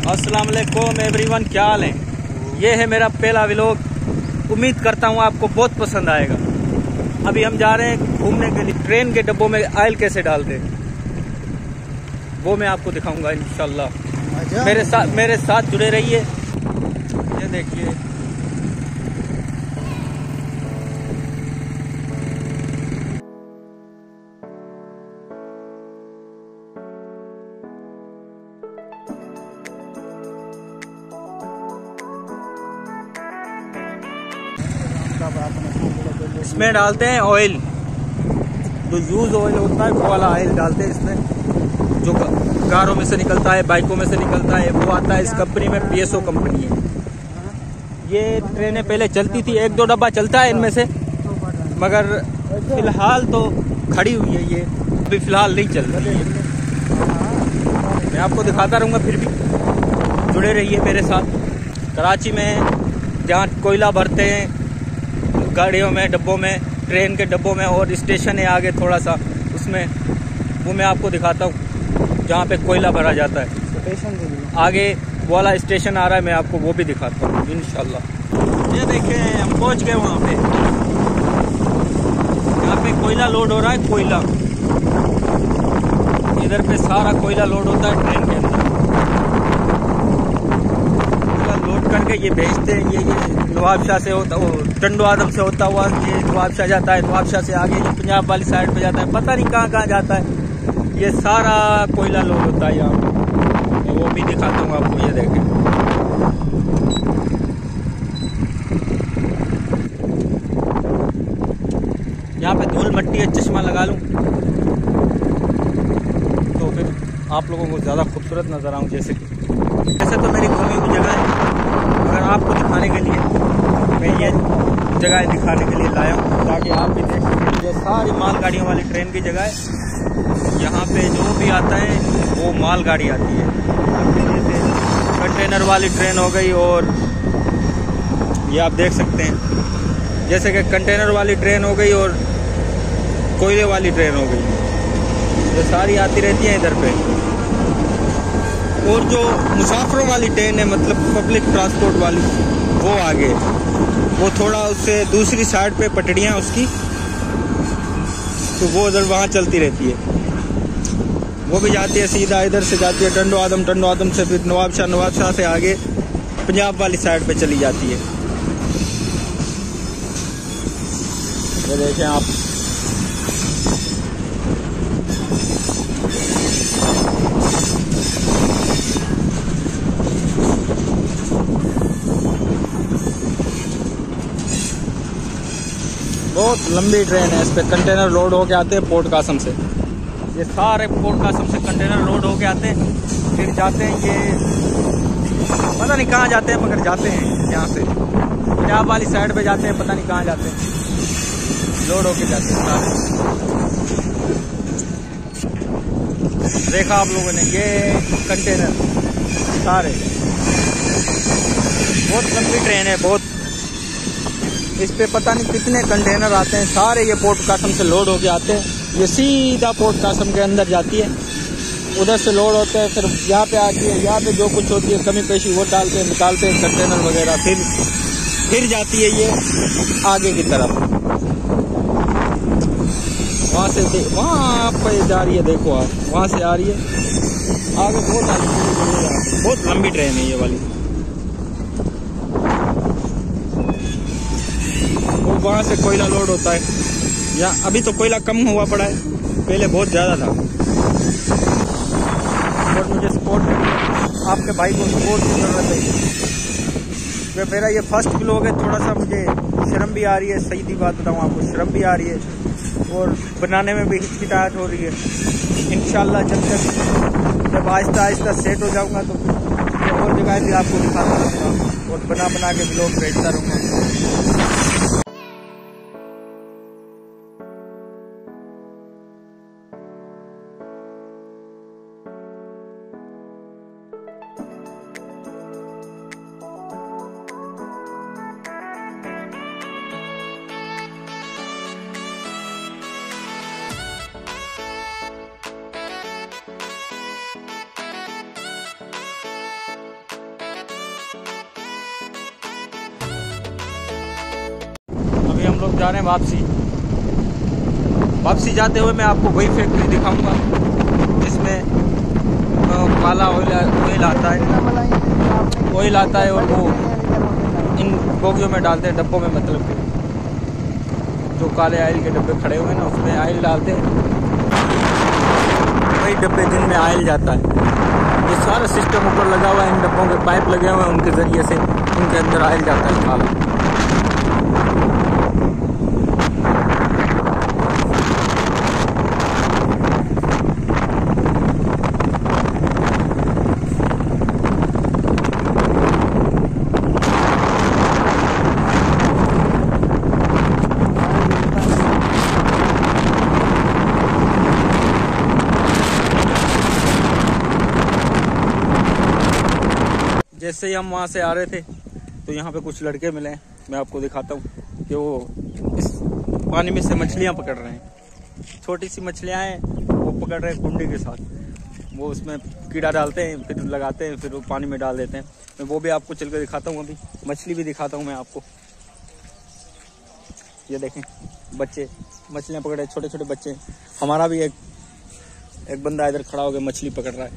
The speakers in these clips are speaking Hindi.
अस्सलाम वालेकुम एवरीवन, क्या हाल है। ये है मेरा पहला व्लॉग। उम्मीद करता हूँ आपको बहुत पसंद आएगा। अभी हम जा रहे हैं घूमने के लिए। ट्रेन के डब्बों में ऑयल कैसे डालते हैं वो मैं आपको दिखाऊंगा इंशाल्लाह। मेरे साथ जुड़े रहिए। ये देखिए, इसमें डालते हैं ऑयल, जो यूज ऑयल होता है वो वाला ऑयल डालते हैं इसमें, जो कारों में से निकलता है, बाइकों में से निकलता है, वो आता है इस कंपनी में। PSO कंपनी है। ये ट्रेनें पहले चलती थी, 1-2 डब्बा चलता है इनमें से, मगर फिलहाल तो खड़ी हुई है। ये अभी फिलहाल नहीं चल रही है। मैं आपको दिखाता रहूँगा, फिर भी जुड़े रहिए मेरे साथ। कराची में जहाँ कोयला भरते हैं गाड़ियों में, डब्बों में, ट्रेन के डब्बों में, और स्टेशन है आगे थोड़ा सा, उसमें वो मैं आपको दिखाता हूँ जहाँ पे कोयला भरा जाता है। स्टेशन आगे वाला स्टेशन आ रहा है, मैं आपको वो भी दिखाता हूँ इंशाल्लाह। ये देखें, हम पहुँच गए वहाँ पे। यहाँ पे कोयला लोड हो रहा है। कोयला इधर पे सारा कोयला लोड होता है ट्रेन के अंदर। लोड करके ये भेजते हैं। ये नवाबशाह से होता, वो टंडो आदम से होता हुआ ये नवाबशाह जाता है। नवाबशाह से आगे ये पंजाब वाली साइड पे जाता है, पता नहीं कहाँ कहाँ जाता है। ये सारा कोयला लोड होता है यहाँ पे। वो भी दिखाता हूँ आपको। ये देखें, यहाँ पे धूल मट्टी है। चश्मा लगा लूँ तो फिर आप लोगों को ज़्यादा खूबसूरत नजर आऊँ। जैसे तो मेरी घूमी हुई जगह है, मगर आपको दिखाने के लिए मैं ये जगह दिखाने के लिए लाया हूँ, ताकि आप भी देख सकें। ये सारी मालगाड़ियों वाली ट्रेन की जगह है। यहाँ पे जो भी आता है वो मालगाड़ी आती है। जैसे कंटेनर वाली ट्रेन हो गई, और ये आप देख सकते हैं जैसे कि कंटेनर वाली ट्रेन हो गई और कोयले वाली ट्रेन हो गई। ये सारी आती रहती है इधर पे। और जो मुसाफिरों वाली ट्रेन है, मतलब पब्लिक ट्रांसपोर्ट वाली, वो आगे, वो थोड़ा उससे दूसरी साइड पे पटड़ियाँ उसकी, तो वो उधर वहाँ चलती रहती है। वो भी जाती है सीधा, इधर से जाती है टंडो आदम से फिर नवाबशाह से आगे पंजाब वाली साइड पे चली जाती है। ये देखें आप, बहुत लंबी ट्रेन है। इस पे कंटेनर लोड होके आते हैं पोर्ट कासम से। ये सारे पोर्ट कासम से कंटेनर लोड होके आते हैं, फिर जाते हैं, ये पता नहीं कहाँ जाते हैं, मगर जाते हैं यहाँ से पंजाब वाली साइड पे जाते हैं, पता नहीं कहाँ जाते हैं, लोड होके जाते हैं सारे। देखा आप लोगों ने ये कंटेनर सारे। बहुत लंबी ट्रेन है, बहुत। इस पे पता नहीं कितने कंटेनर आते हैं, सारे ये पोर्ट कासम से लोड होके आते हैं। ये सीधा पोर्ट कासम के अंदर जाती है, उधर से लोड होते हैं, फिर यहाँ पे आती है। यहाँ पे जो कुछ होती है कमी पेशी वो डालते हैं, निकालते हैं कंटेनर वगैरह, फिर जाती है ये आगे की तरफ। वहाँ से वहाँ पे जा रही है, देखो आप, वहाँ से आ रही है आगे। बहुत लंबी ट्रेन है ये वाली। वहाँ से कोयला लोड होता है। या अभी तो कोयला कम हुआ पड़ा है, पहले बहुत ज़्यादा था। और मुझे सपोर्ट, आपके भाई को सपोर्ट की ज़रूरत है। मेरा ये फर्स्ट व्लॉग है, थोड़ा सा मुझे शर्म भी आ रही है। सही दी बात बताऊँ आपको, शर्म भी आ रही है और बनाने में भी हिचकिचाहट हो रही है। इंशाल्लाह जब आहिस्ता आहिस्ता सेट हो जाऊँगा तो और जगह भी आपको दिखाता रहूँगा और बना के व्लॉग भेजता रहूँगा। लोग जा रहे हैं वापसी जाते हुए मैं आपको वही फैक्ट्री दिखाऊंगा जिसमें काला ऑयल आता है और वो इन बोगियों में डालते हैं, डब्बों में, मतलब जो काले ऑयल के डब्बे खड़े हुए हैं ना उसमें ऑयल डालते हैं, वही डब्बे दिन में ऑयल जाता है। ये सारा सिस्टम ऊपर लगा हुआ है, इन डब्बों के पाइप लगे हुए हैं, उनके ज़रिए से उनके अंदर ऑयल जाता है काला। जैसे ही हम वहाँ से आ रहे थे तो यहाँ पे कुछ लड़के मिले, मैं आपको दिखाता हूँ कि वो इस पानी में से मछलियाँ पकड़ रहे हैं। छोटी सी मछलियाँ हैं, वो पकड़ रहे हैं कुंडी के साथ। वो उसमें कीड़ा डालते हैं, फिर लगाते हैं, फिर वो पानी में डाल देते हैं। मैं वो भी आपको चल कर दिखाता हूँ, अभी मछली भी दिखाता हूँ मैं आपको। ये देखें बच्चे मछलियाँ पकड़ रहे हैं, छोटे छोटे बच्चे। हमारा भी एक बंदा इधर खड़ा होकर मछली पकड़ रहा है,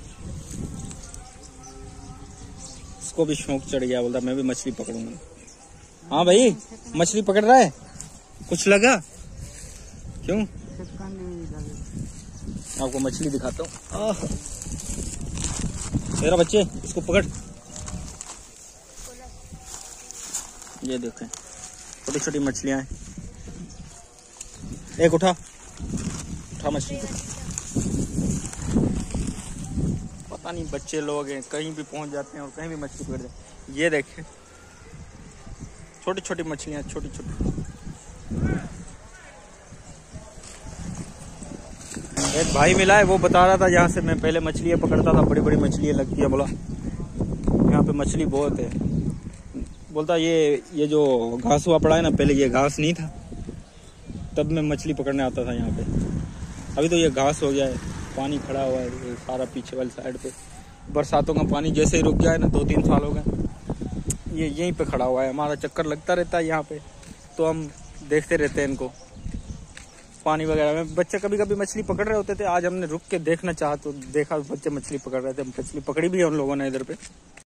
उसको भी शौक चढ़ गया, बोलता मैं भी मछली पकड़ूंगा। हाँ भाई मछली पकड़ रहा है, कुछ लगा क्यों? आपको मछली दिखाता हूँ। मेरा बच्चे इसको पकड़, ये देखें छोटी छोटी मछलियां हैं। एक उठा मछली। पता नहीं बच्चे लोग हैं, कहीं भी पहुंच जाते हैं और कहीं भी मछली पकड़ जाते हैं। ये देखें छोटी छोटी मछलियां, छोटी छोटी। एक भाई मिला है, वो बता रहा था यहाँ से मैं पहले मछलियाँ पकड़ता था, बड़ी बड़ी मछलियाँ लगती है, बोला यहाँ पे मछली बहुत है। बोलता ये जो घास हुआ पड़ा है ना, पहले ये घास नहीं था, तब मैं मछली पकड़ने आता था यहाँ पे। अभी तो ये घास हो गया है, पानी खड़ा हुआ है सारा पीछे वाली साइड पे। बरसातों का पानी जैसे ही रुक गया है ना, 2-3 साल हो गए, ये यहीं पे खड़ा हुआ है। हमारा चक्कर लगता रहता है यहाँ पे, तो हम देखते रहते हैं इनको, पानी वगैरह में। बच्चे कभी कभी मछली पकड़ रहे होते थे, आज हमने रुक के देखना चाहा तो देखा बच्चे मछली पकड़ रहे थे। मछली पकड़ी भी है उन लोगों ने इधर पे।